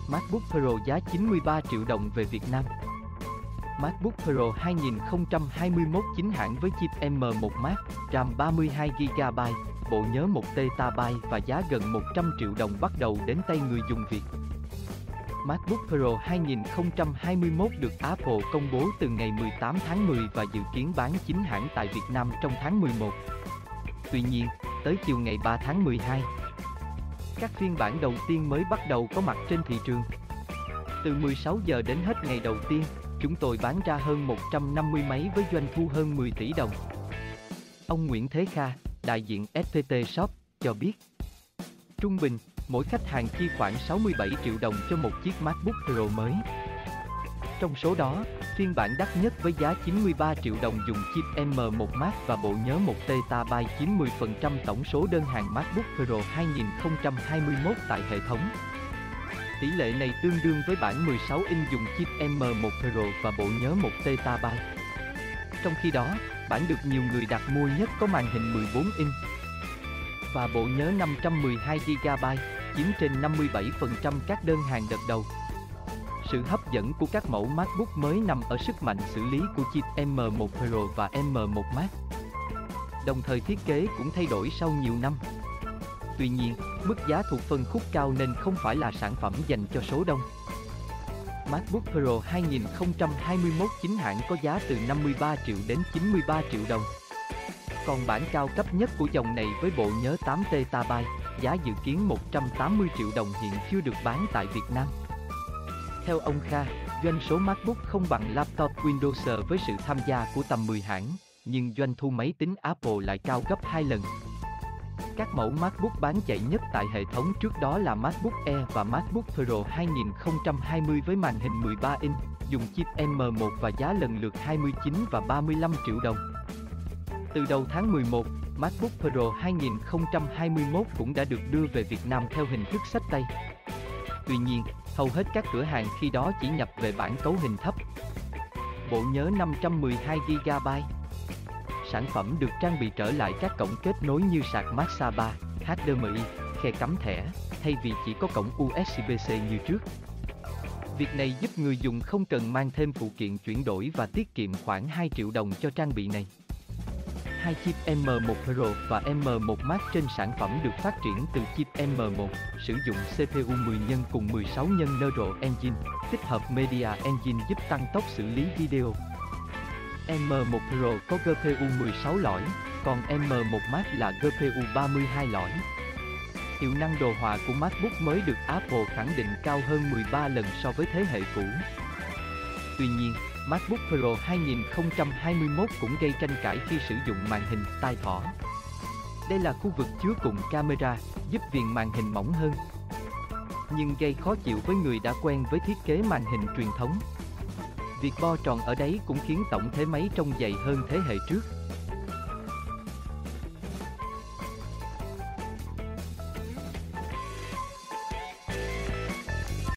MacBook Pro giá 93 triệu đồng về Việt Nam. MacBook Pro 2021 chính hãng với chip M1 Max, RAM 32GB, bộ nhớ 1TB và giá gần 100 triệu đồng bắt đầu đến tay người dùng Việt. MacBook Pro 2021 được Apple công bố từ ngày 18 tháng 10 và dự kiến bán chính hãng tại Việt Nam trong tháng 11. Tuy nhiên, tới chiều ngày 3 tháng 12, các phiên bản đầu tiên mới bắt đầu có mặt trên thị trường. Từ 16 giờ đến hết ngày đầu tiên, chúng tôi bán ra hơn 150 máy với doanh thu hơn 10 tỷ đồng. Ông Nguyễn Thế Kha, đại diện FPT Shop, cho biết, trung bình, mỗi khách hàng chi khoảng 67 triệu đồng cho một chiếc MacBook Pro mới. Trong số đó, phiên bản đắt nhất với giá 93 triệu đồng dùng chip M1 Max và bộ nhớ 1TB chiếm 10% tổng số đơn hàng MacBook Pro 2021 tại hệ thống. Tỷ lệ này tương đương với bản 16 inch dùng chip M1 Pro và bộ nhớ 1TB. Trong khi đó, bản được nhiều người đặt mua nhất có màn hình 14 inch và bộ nhớ 512GB, chiếm trên 57% các đơn hàng đợt đầu. Sự hấp dẫn của các mẫu MacBook mới nằm ở sức mạnh xử lý của chip M1 Pro và M1 Max. Đồng thời thiết kế cũng thay đổi sau nhiều năm. Tuy nhiên, mức giá thuộc phân khúc cao nên không phải là sản phẩm dành cho số đông. MacBook Pro 2021 chính hãng có giá từ 53 triệu đến 93 triệu đồng. Còn bản cao cấp nhất của dòng này với bộ nhớ 8TB, giá dự kiến 180 triệu đồng hiện chưa được bán tại Việt Nam. Theo ông Kha, doanh số MacBook không bằng laptop Windows với sự tham gia của tầm 10 hãng, nhưng doanh thu máy tính Apple lại cao gấp 2 lần. Các mẫu MacBook bán chạy nhất tại hệ thống trước đó là MacBook Air và MacBook Pro 2020 với màn hình 13 inch, dùng chip M1 và giá lần lượt 29 và 35 triệu đồng. Từ đầu tháng 11, MacBook Pro 2021 cũng đã được đưa về Việt Nam theo hình thức xách tay. Tuy nhiên, hầu hết các cửa hàng khi đó chỉ nhập về bản cấu hình thấp. Bộ nhớ 512GB. Sản phẩm được trang bị trở lại các cổng kết nối như sạc Maxa 3, HDMI, khe cắm thẻ, thay vì chỉ có cổng USB-C như trước. Việc này giúp người dùng không cần mang thêm phụ kiện chuyển đổi và tiết kiệm khoảng 2 triệu đồng cho trang bị này. Hai chip M1 Pro và M1 Max trên sản phẩm được phát triển từ chip M1, sử dụng CPU 10 nhân cùng 16 nhân Neural Engine, tích hợp Media Engine giúp tăng tốc xử lý video. M1 Pro có GPU 16 lõi, còn M1 Max là GPU 32 lõi. Hiệu năng đồ họa của MacBook mới được Apple khẳng định cao hơn 13 lần so với thế hệ cũ. Tuy nhiên, MacBook Pro 2021 cũng gây tranh cãi khi sử dụng màn hình tai thỏ. Đây là khu vực chứa cụm camera, giúp viền màn hình mỏng hơn, nhưng gây khó chịu với người đã quen với thiết kế màn hình truyền thống. Việc bo tròn ở đấy cũng khiến tổng thể máy trông dày hơn thế hệ trước.